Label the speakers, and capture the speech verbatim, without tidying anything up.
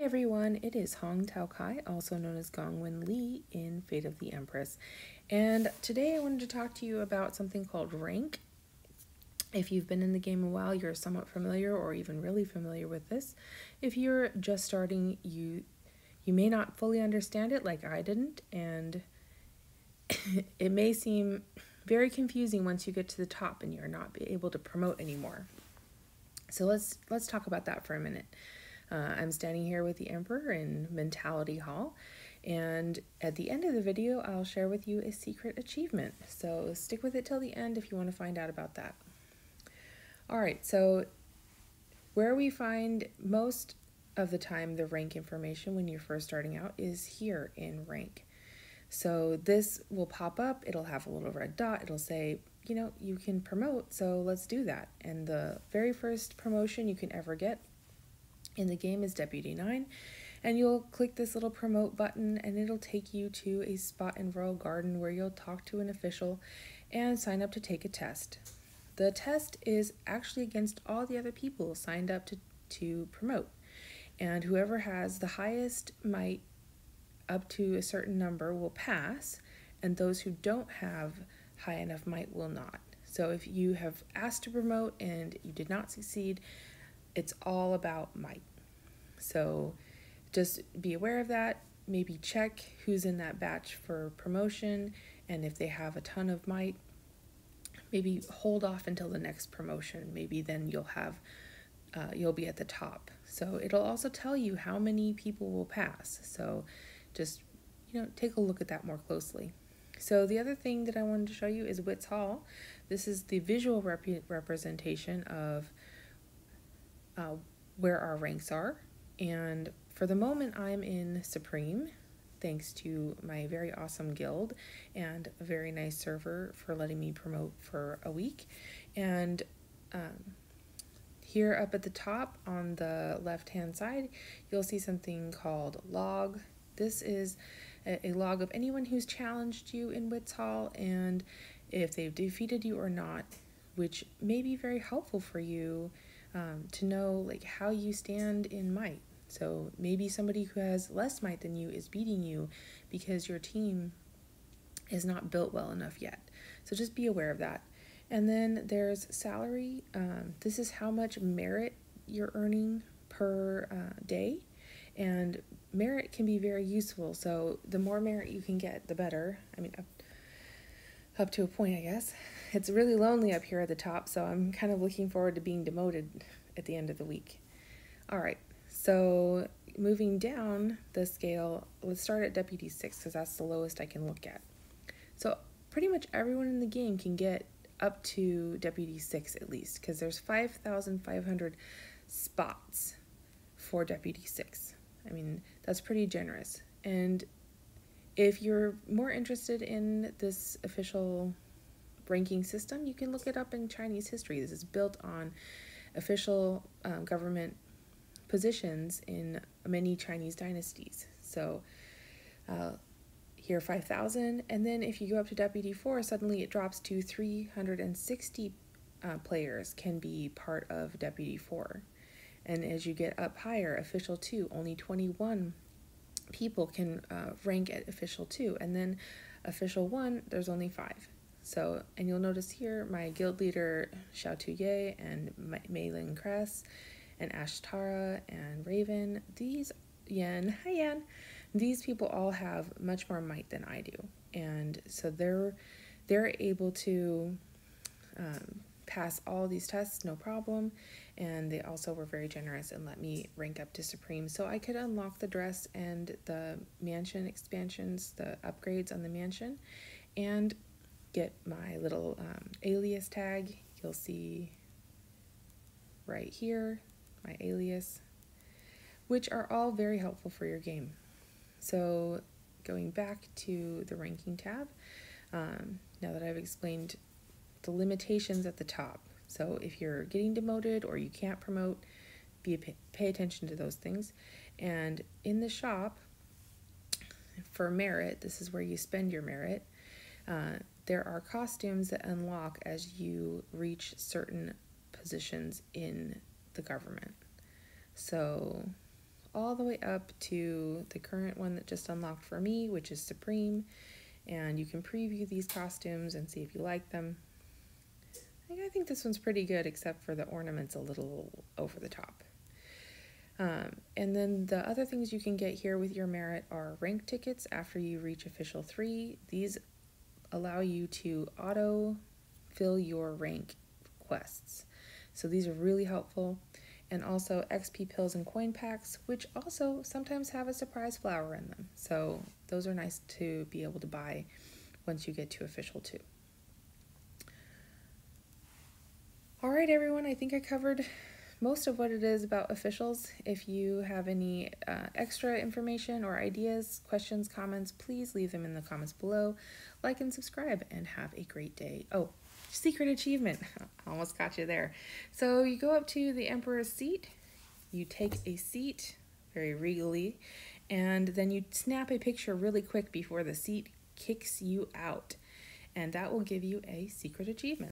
Speaker 1: everyone, it is Hong Tao Kai, also known as Gongwen Li in Fate of the Empress. And today I wanted to talk to you about something called rank. If you've been in the game a while, you're somewhat familiar or even really familiar with this. If you're just starting, you you may not fully understand it like I didn't, and it may seem very confusing once you get to the top and you're not able to promote anymore. So let's let's talk about that for a minute. Uh, I'm standing here with the Emperor in Mentality Hall, and at the end of the video, I'll share with you a secret achievement. So stick with it till the end if you want to find out about that. All right, so where we find most of the time the rank information when you're first starting out is here in rank. So this will pop up, it'll have a little red dot, it'll say, you know, you can promote, so let's do that. And the very first promotion you can ever get in the game is Deputy nine, and you'll click this little promote button and it'll take you to a spot in Royal Garden where you'll talk to an official and sign up to take a test. The test is actually against all the other people signed up to, to promote, and whoever has the highest might up to a certain number will pass, and those who don't have high enough might will not. So if you have asked to promote and you did not succeed, it's all about might. So just be aware of that. Maybe check who's in that batch for promotion, and if they have a ton of might, maybe hold off until the next promotion. Maybe then you'll have uh, you'll be at the top. So it'll also tell you how many people will pass. So just, you know, take a look at that more closely. So the other thing that I wanted to show you is Wits Hall. This is the visual rep representation of uh, where our ranks are. And for the moment, I'm in Supreme, thanks to my very awesome guild and a very nice server for letting me promote for a week. And um, here up at the top on the left-hand side, you'll see something called log. This is a, a log of anyone who's challenged you in Wits Hall and if they've defeated you or not, which may be very helpful for you um, to know like how you stand in might. So maybe somebody who has less might than you is beating you because your team is not built well enough yet. So just be aware of that. And then there's salary. Um, this is how much merit you're earning per uh, day. And merit can be very useful. So the more merit you can get, the better. I mean, up, up to a point, I guess. It's really lonely up here at the top, so I'm kind of looking forward to being demoted at the end of the week. All right. So moving down the scale, let's start at Deputy six because that's the lowest I can look at. So pretty much everyone in the game can get up to Deputy six at least, because there's five thousand five hundred spots for Deputy six. I mean, that's pretty generous. And if you're more interested in this official ranking system, you can look it up in Chinese history. This is built on official um, government positions in many Chinese dynasties. So uh, here five thousand, and then if you go up to Deputy four, suddenly it drops to three hundred sixty uh, players can be part of Deputy four. And as you get up higher, Official two, only twenty-one people can uh, rank at Official two, and then Official one, there's only five. So, and you'll notice here my guild leader Xiao Tuye and Mei Lin Cress and Ashtara and Raven, these, Yan, hi Yan, these people all have much more might than I do. And so they're, they're able to um, pass all these tests, no problem. And they also were very generous and let me rank up to Supreme. So I could unlock the dress and the mansion expansions, the upgrades on the mansion, and get my little um, alias tag. You'll see right here, my alias, which are all very helpful for your game. So going back to the ranking tab, um, now that I've explained the limitations at the top. So if you're getting demoted or you can't promote, be pay attention to those things. And in the shop, for merit, this is where you spend your merit, uh, there are costumes that unlock as you reach certain positions in the government. So all the way up to the current one that just unlocked for me, which is Supreme. And you can preview these costumes and see if you like them. I think this one's pretty good, except for the ornaments a little over the top. Um, and then the other things you can get here with your merit are rank tickets after you reach official three. These allow you to auto fill your rank quests. So these are really helpful. And also X P pills and coin packs, which also sometimes have a surprise flower in them. So those are nice to be able to buy once you get to official two. All right, everyone, I think I covered most of what it is about officials. If you have any uh, extra information or ideas, questions, comments, please leave them in the comments below. Like and subscribe, and have a great day. Oh, secret achievement. Almost got you there. So you go up to the Emperor's seat, you take a seat very regally, and then you snap a picture really quick before the seat kicks you out. And that will give you a secret achievement.